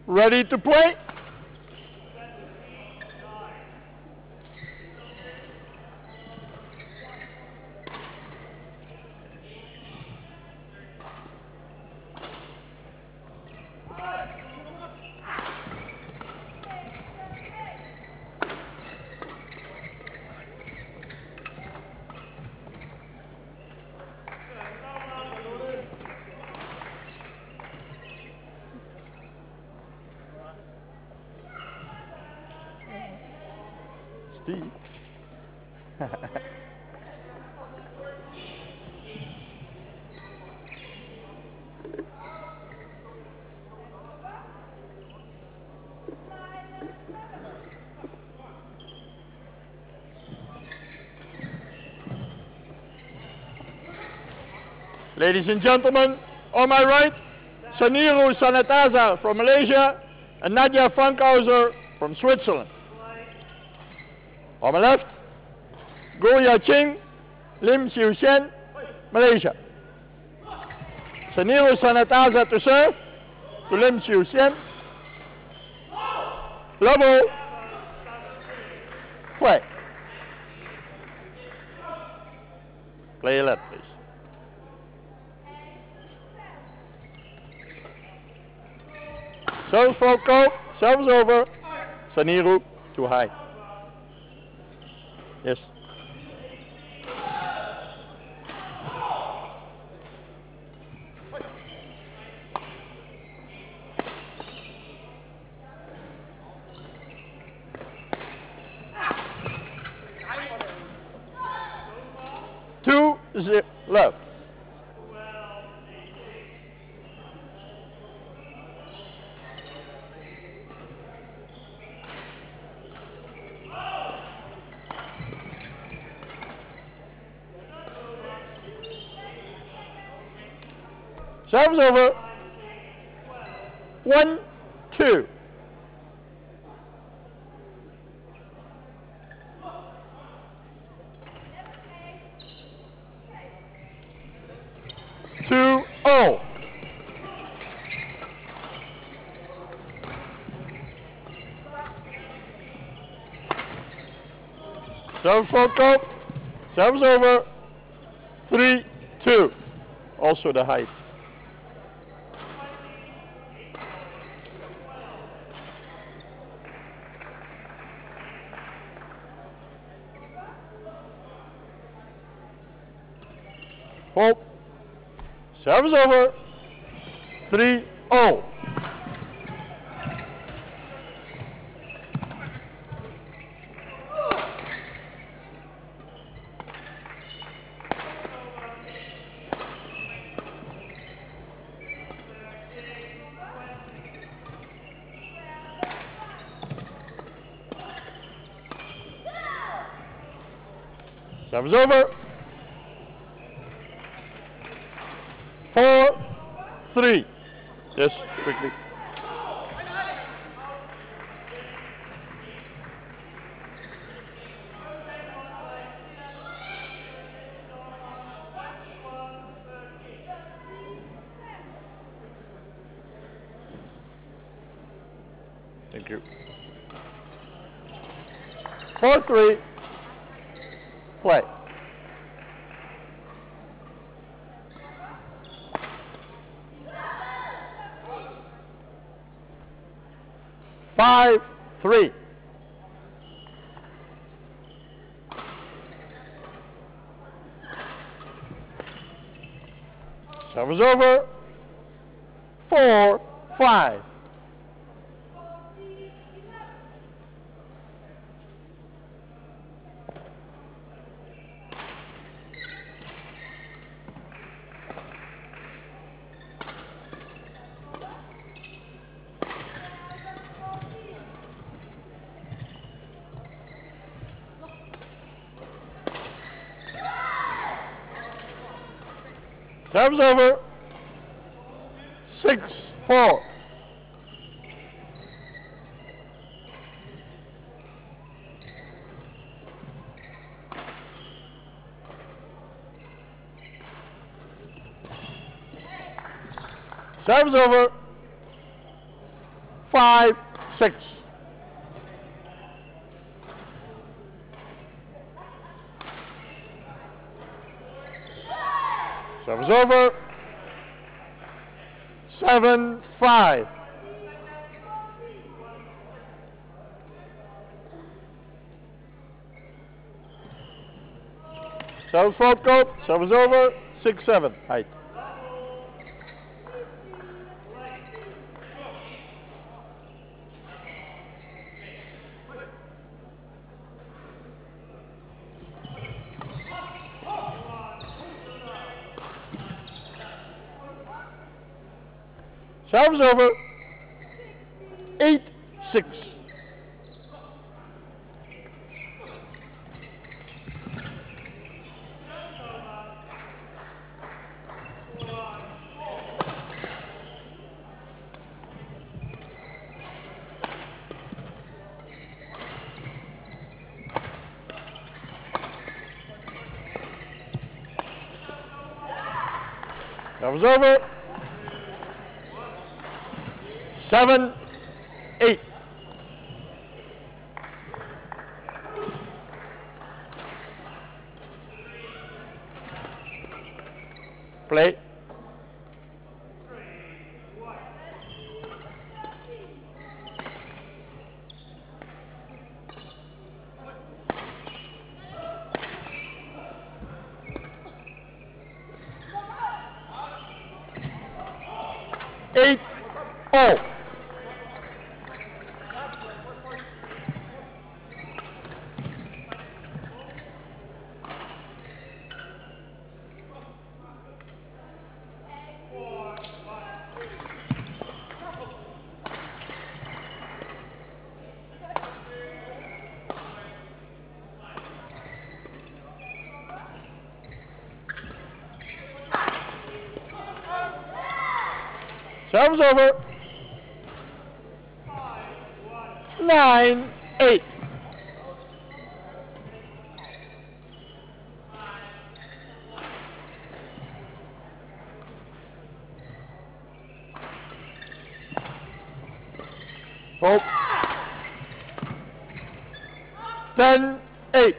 Ready to play? Steve. Ladies and gentlemen, on my right, Saniru Sanataza from Malaysia and Nadia Frankhauser from Switzerland. On my left, Goya Ching, Lim Xiu Xian, Malaysia. Saniru Sanataza to serve, to Lim Xiu Xian. Level, play. Play left, please. Serves for Cope, serves over, Saniru too high. Yes. Two, zip, left. Serves over. 1, 2. Two, oh. Serve for Cope. Serves over. 3, 2. Also the height. Hope. Serves over. 3, 0. Serves over. 4, 3. Yes, quickly. Thank you. 4, 3. Play. Five, 3. Serve is over. 4, 5. Serves over. 6, 4. Serves over. 5-6. Service over. 7-5. Service fault court. Service over. 6-7. Height. Service over. 8-6. Service over. 7-8. Play. Eight. Oh. Service over. 9-8. Hope. 10-8.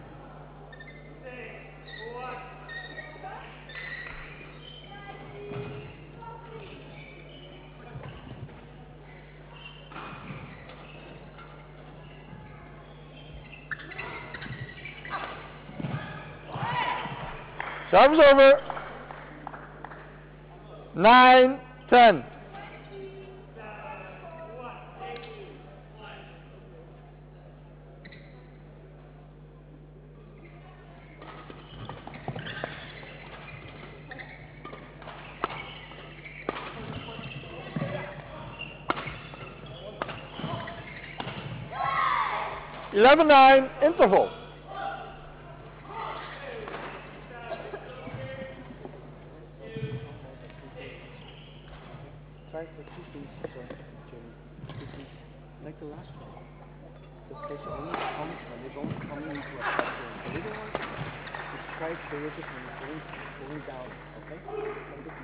Service over. 9-10. Eleven 9 interval. Try for 2 things, Jimmy. 2 things. Like the last one. Because there's only come when they don't come into a pattern. The little one, just try to do it when it's going down, okay? Like the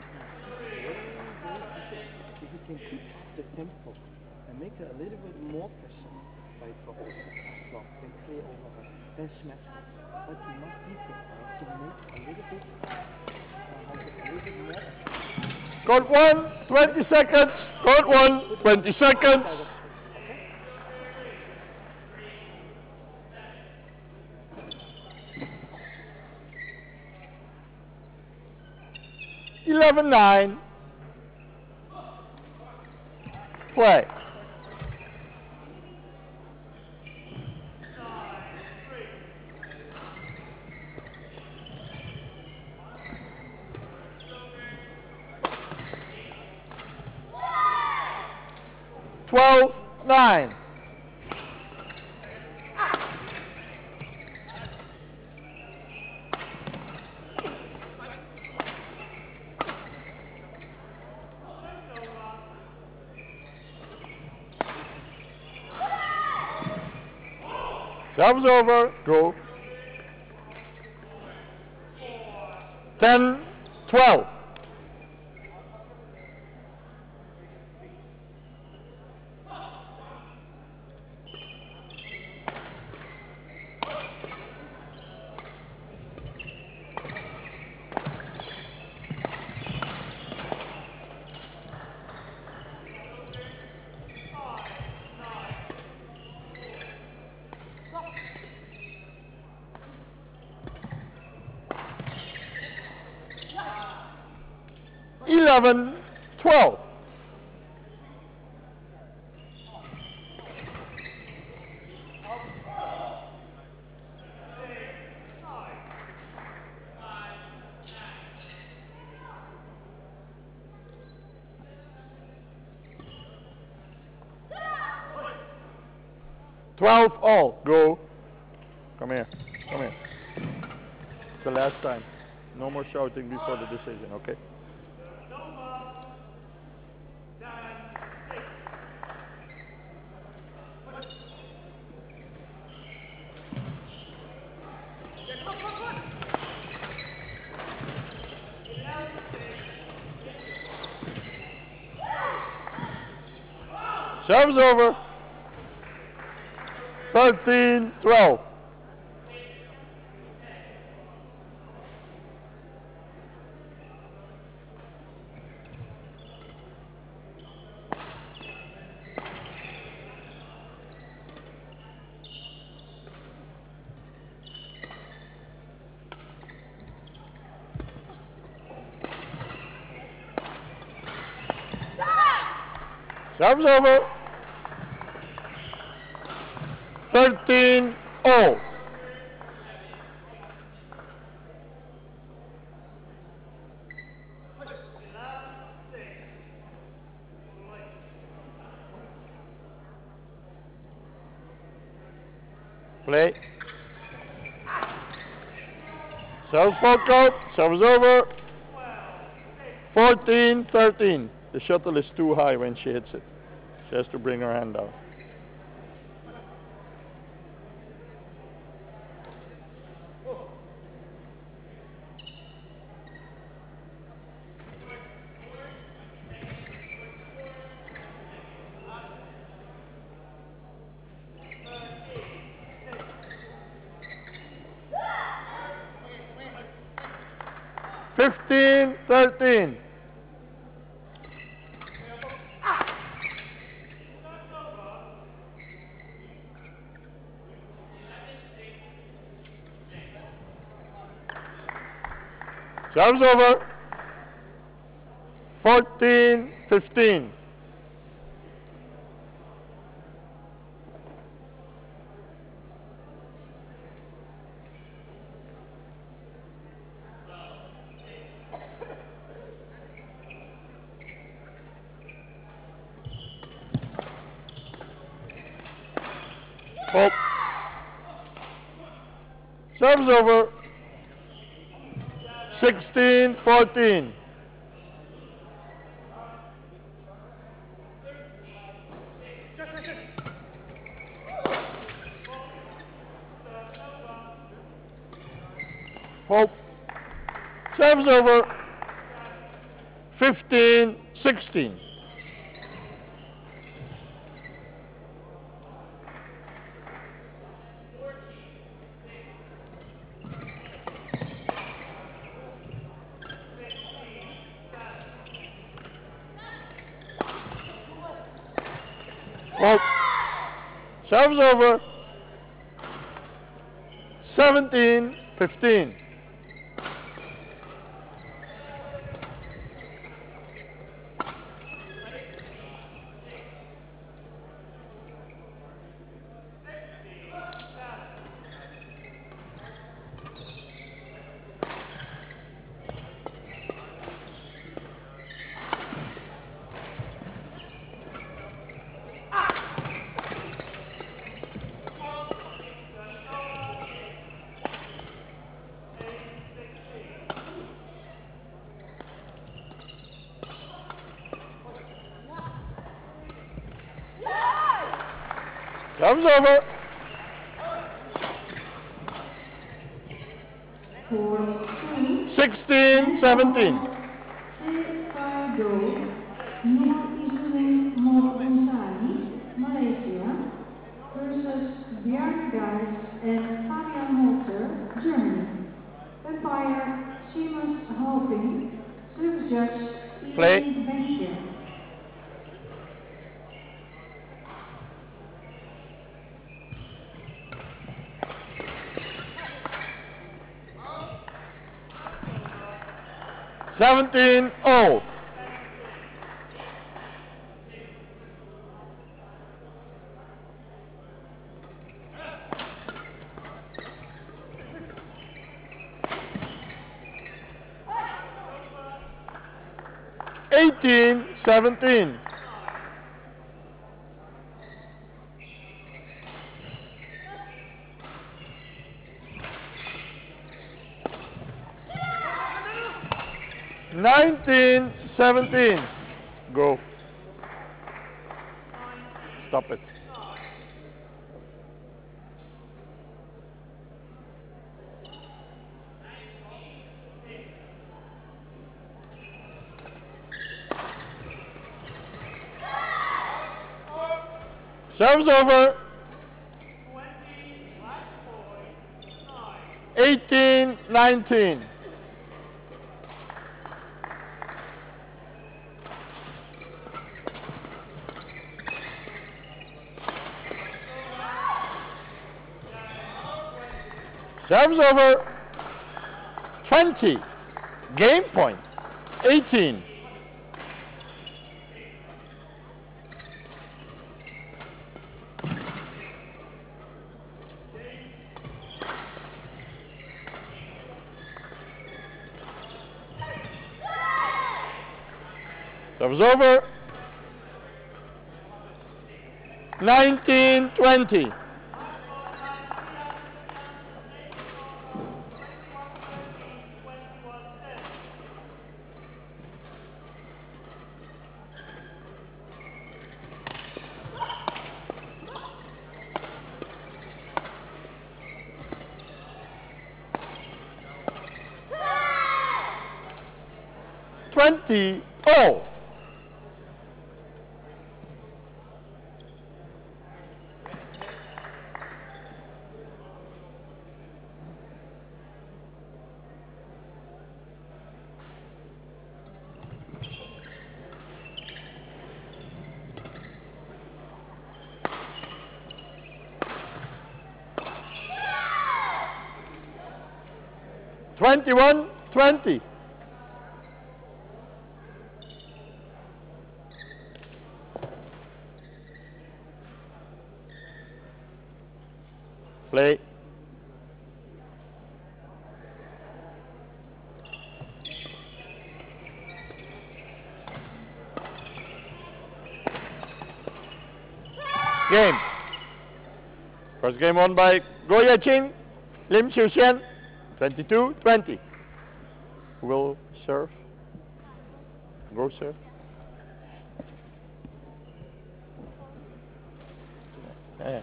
if you can keep up the tempo and make it a little bit more precise by dropping the block, then clear over her, then smash it. But you must be prepared to make a little bit more. Court 1, 20 seconds. Court 1, 20 seconds. Okay. 11-9. Play. Twelve 9. Service over. Go. 10-12. 27-12. All. Go. Come here. Come here. It's the last time. No more shouting before the decision, okay? Serves over. 13-12. Serves over. 13-0. Play. Serves poke out. Serves over. 14-13. The shuttle is too high when she hits it. She has to bring her hand down. (15-13). Serves over. 14-15. Pope. Serves over. 16-14. Pope. Serves over. 15-16. Pope. Serves over. 17-15. Serves over. 16-17. Malaysia versus Björn Geis and Fabian Holzer, Germany. Umpire Seamus Halping, service judge Play. Ian Bensje. $17-0. 18-17. Go. Stop it. Serves over. 18-19. Serves over. 20. Game point. 18. Serves over. 19-20. Oh. 21-20. Play. Game. First game won by Goya Ching, Lim Xiu Xian, 22-20. Who will serve? Go serve. Ja.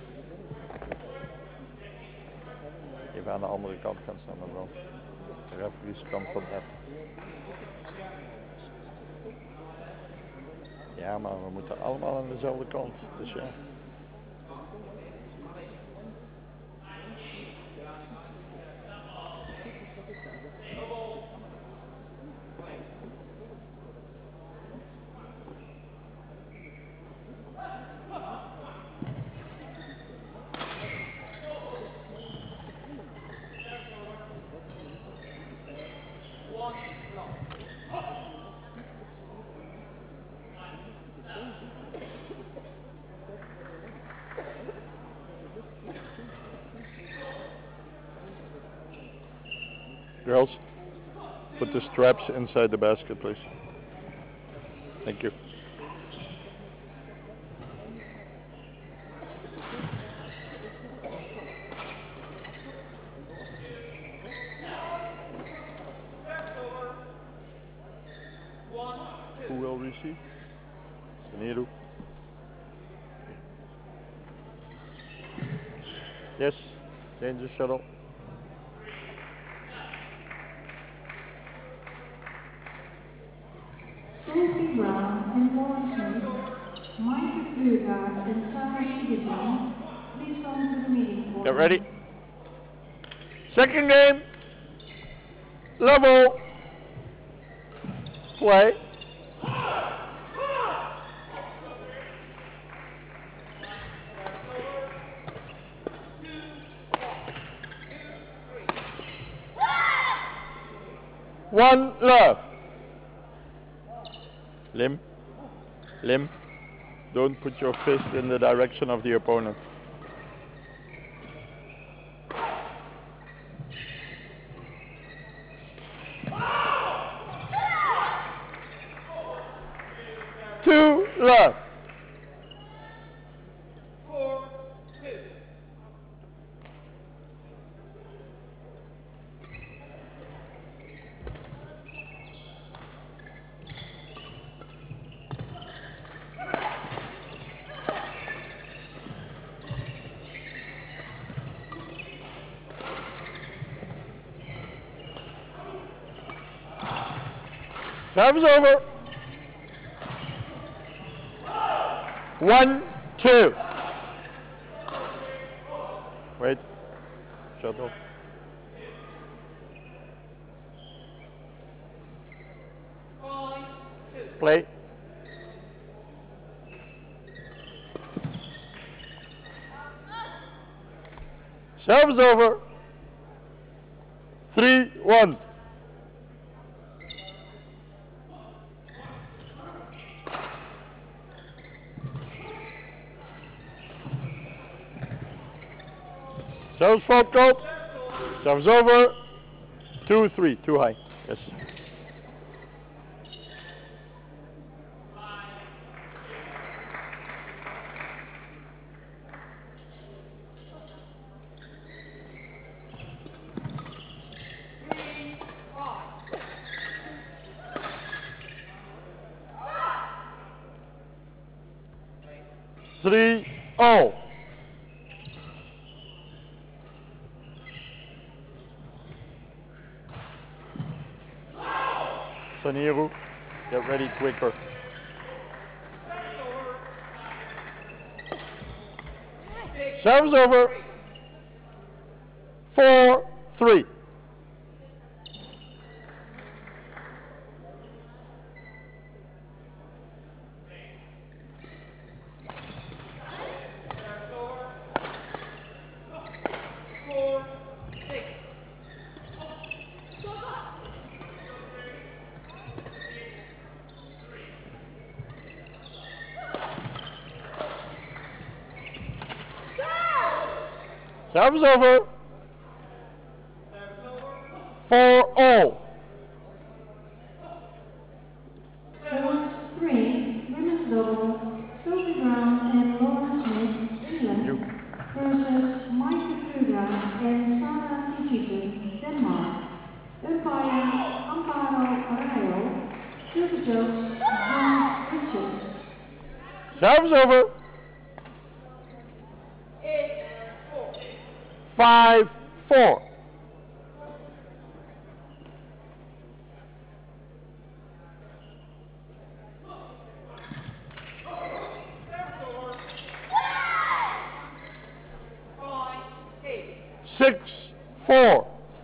Even aan de andere kant gaan staan dan wel. De referees kant van F. Ja, maar we moeten allemaal aan dezelfde kant. Dus ja. Girls, put the straps inside the basket, please. Thank you. Who will receive? Saniru. Yes, change the shuttle. Sophie Brown and Lauren Smith, Mike Burgard and Sarah Shigeson, please come to the meeting for Get ready. Second game. Level. Play. One love. Lim. Lim. Don't put your fist in the direction of the opponent. 2 love. Service over. 1, 2. Wait. Shut off. Play. Service over. 3, 1. Service fault goal. Service over. 2, 3. Too high. Yes. Three, oh. Saniru, get ready quicker. Service over. 4, 3. Service over. 4, oh. 4, 3, women's double, Sophie Brown and Laura Smith, England, versus Michael Kruger and Sarah Tichiten, Denmark. Umpire Amparo Arroyo, Silver Jokes, John Richards. Service over. 5, 4. Six, 4.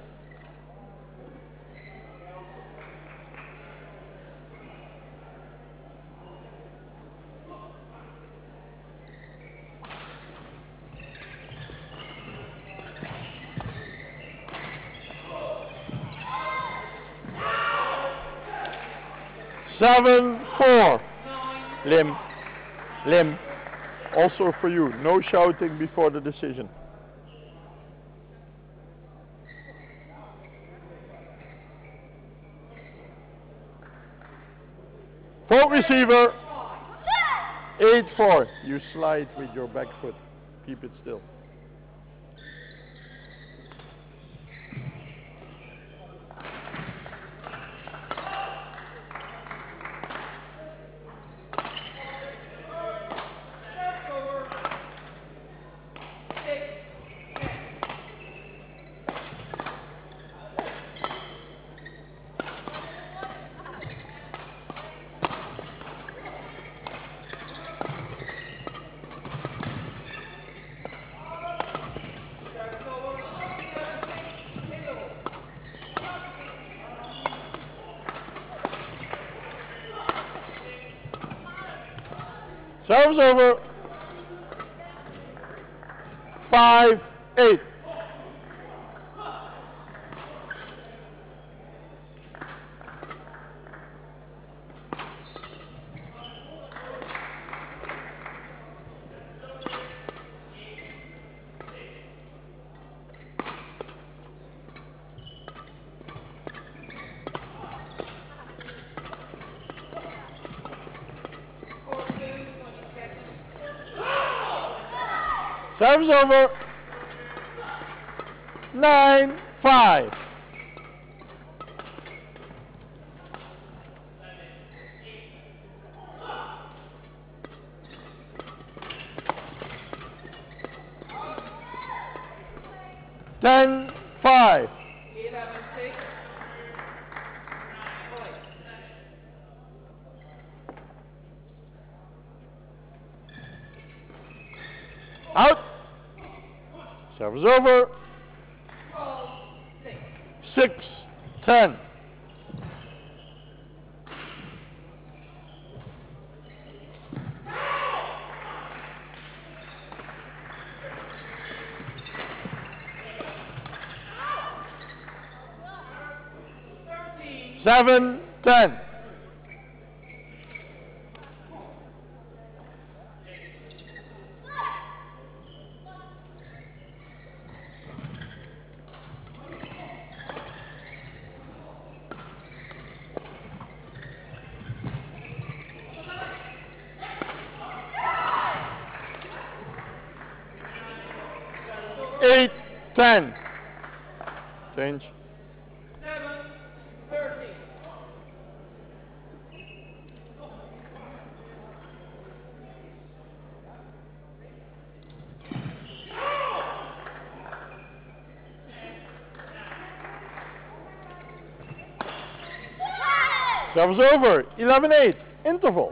Seven, 4. Lim. Also for you. No shouting before the decision. Fault receiver. 8, 4. You slide with your back foot. Keep it still. Service over. 5, 8. Service over. 9-5. Ten, 5. 11-6. Out. Service over. 6-10. Seven, 10. Eight, 10. Change. 7-13. Service over. 11-8. Interval.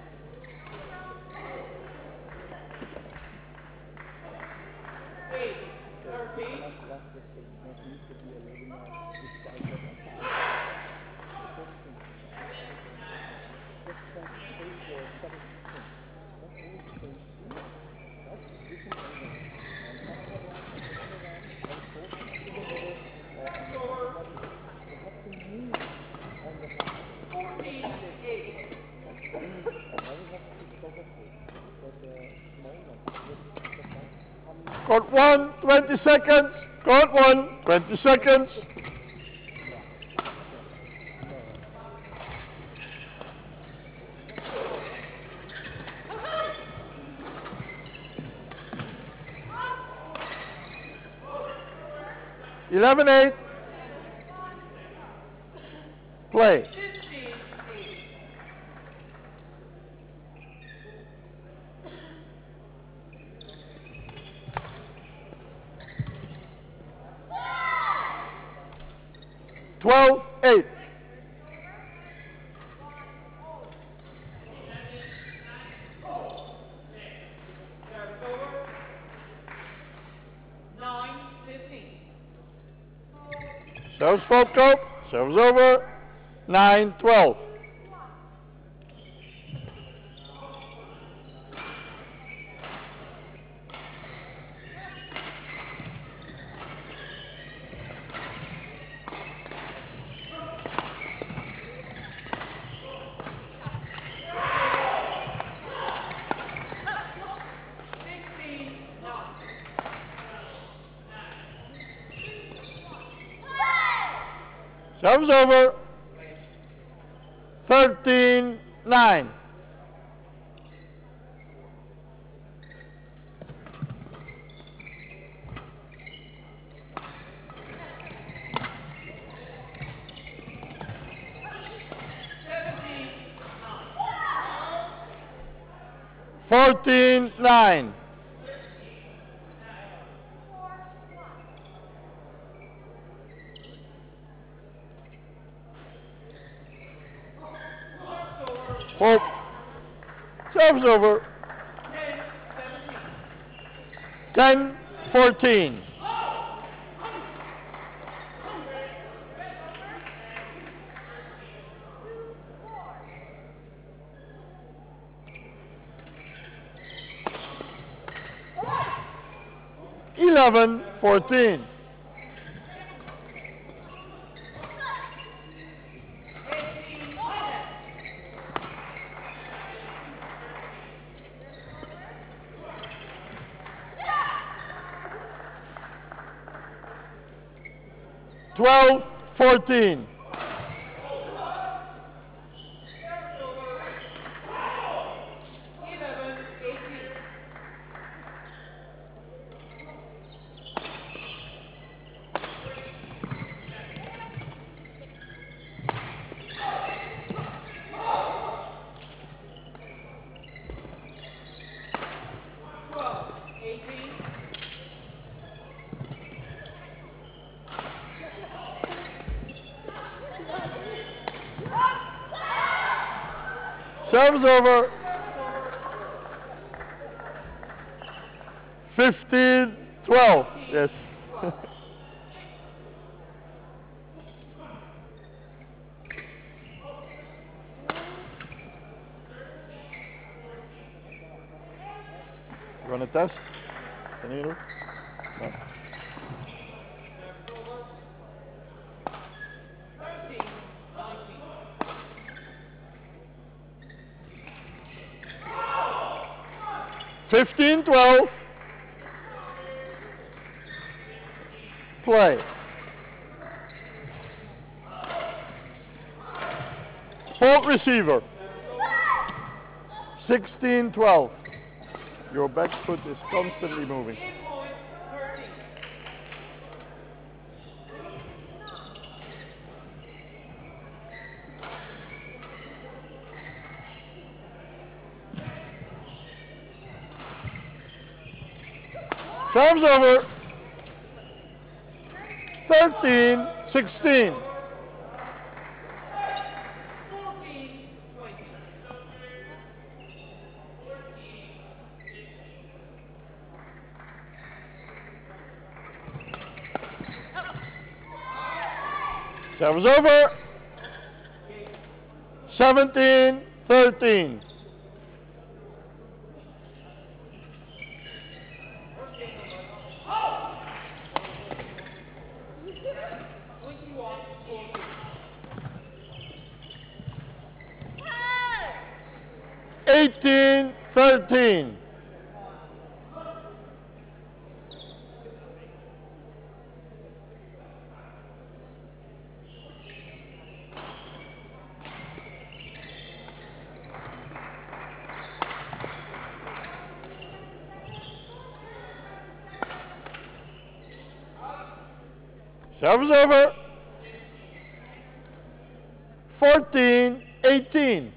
Last mistake. That needs to be a little more decisive attack. The first thing. Just try to save your seven thing. Don't always stay still. Right? You can bring them. And some of them, and force them to the middle, or on the other body. You have to move on the back. 14-8. Then now we have to provocate. But the small one, with the back, Court 1, 20 seconds. Court 1, 20 seconds. No. 11-8. Play. 12-8. Serves Fotco. Serves over. 9-12. Serves over. 13-9. Fourteen, 9. Hope. Serves over. 10-14. Eleven, 14. Twelve, 14. Service over. 15-12. Yes. You want to test? Can you do? No. Fifteen, 12. Play. Fault receiver. 16-12. Your back foot is constantly moving. Time's over. 13-16. Service over. 17-13. Eighteen, 13. Service over. 14-18.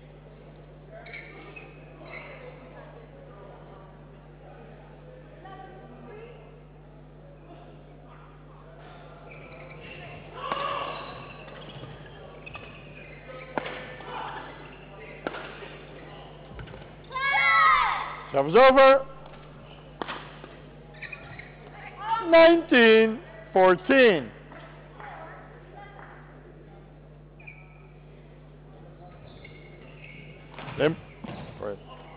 Service over. 19-14. Lim. Right.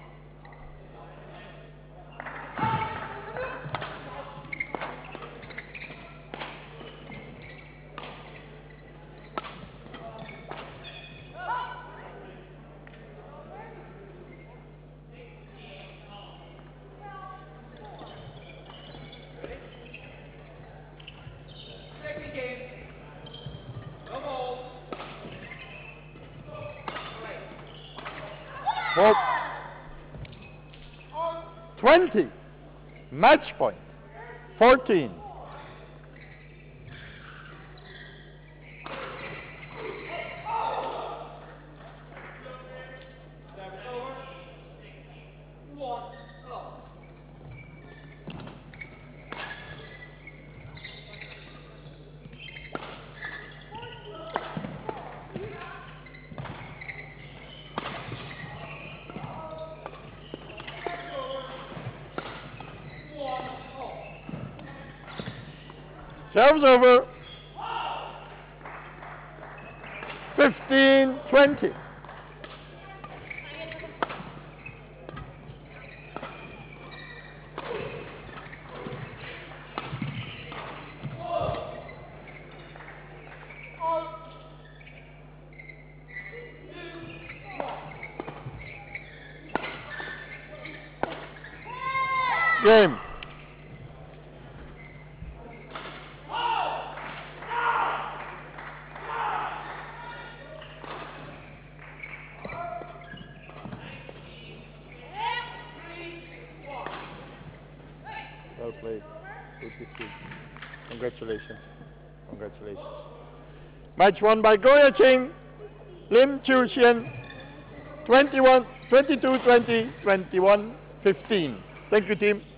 Well, 20. Match point. 14. Service over. 15-20. Game. Well played. Good to see. Congratulations. Congratulations. Match won by Goya Ching, Lim Chiu Hsien, 22-20, 21-15. Thank you, team.